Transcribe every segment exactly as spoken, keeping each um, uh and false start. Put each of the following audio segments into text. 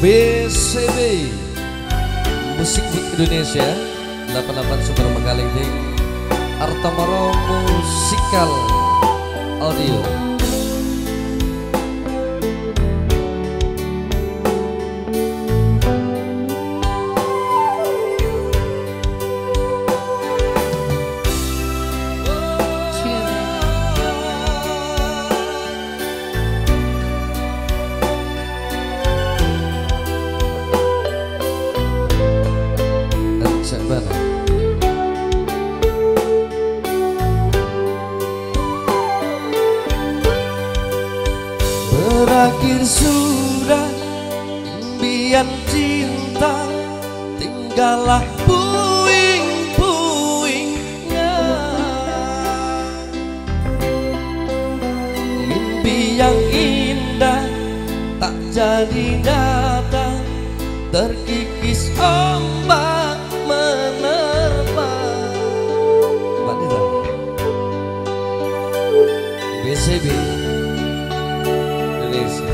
B C B Musik Indonesia delapan puluh delapan Super Megalithing Artamoro Musikal Audio. Berakhir sudah impian cinta, tinggallah puing-puingnya. Mimpi yang indah tak jadi nyata, terkikis ombak menerpa. B C B Indonesia.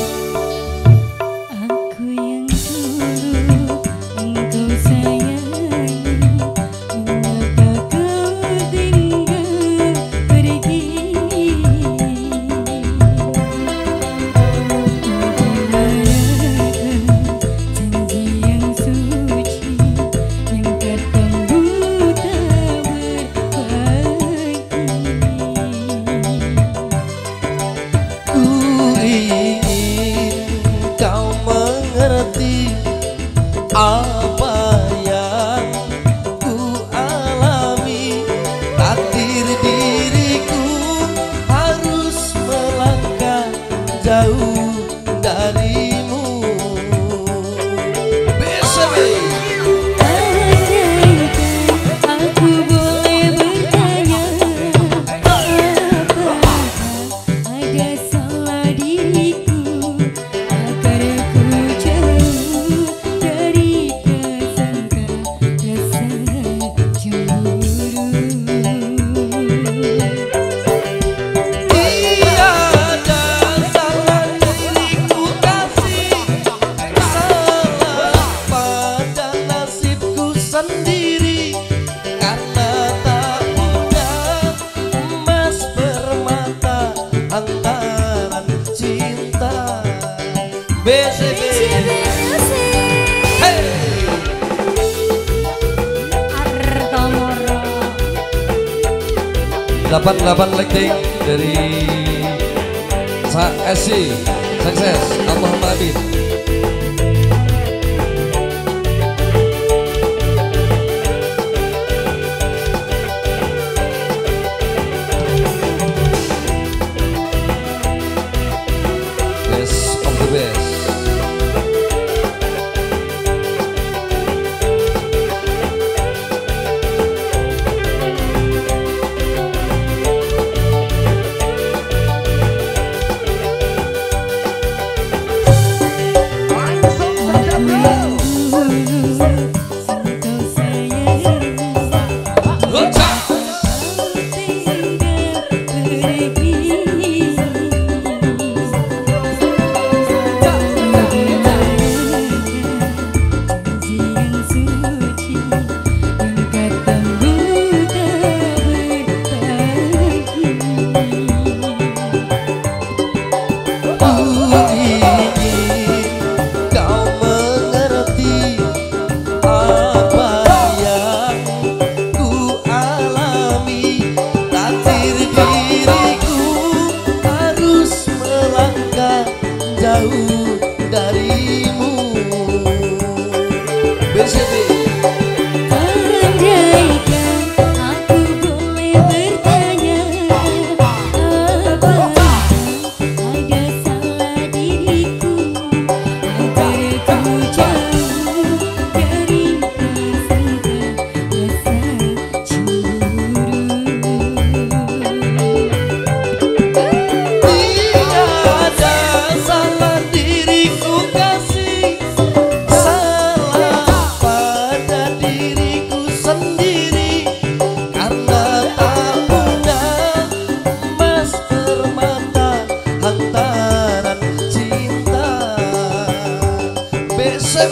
Aku yang dulu engkau sayangi, mengapa kau tinggal pergi? Janji yang suci yang ketemu tak berbagi. Ingin kau mengerti apa yang ku alami. Takdir diriku harus melangkah jauh darimu. B C B. Aku boleh bertanya, apakah ada salah diriku agar ku jauh dari prasangka rasa cemburu? Tiada salah diriku kasih, salah pada nasibku sendiri, karena tak punya emas permata hantaran cinta. B C B. Hey. Artamoro delapan puluh delapan Lighting dari S C Sukses Allahumma amin. Best of the best. engkau sayangi, tinggal pergi. Janji yang suci yang ketemu tak berbagi. Ingin kau mengerti apa yang ku alami. Takdir diriku harus melangkah jauh darimu. B C B. Andaikan aku boleh bertanya, apakah ada salah diriku agar ku jauh dari prasangka rasa cemburu? Tiada salah diriku C B.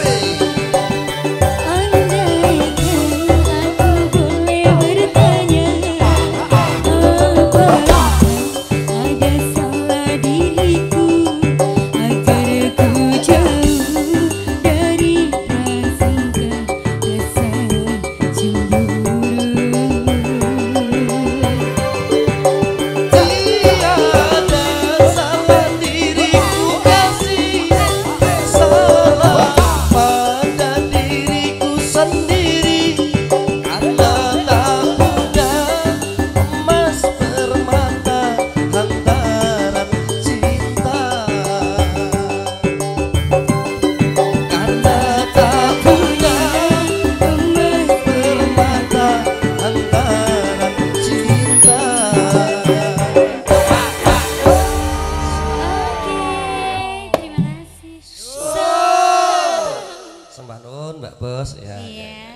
Sembah nun Mbak Bos ya. Iya.